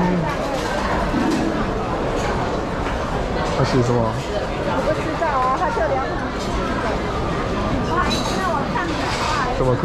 他写什么？ 我不知道啊，他就2行字的。那我看的话， 这么酷？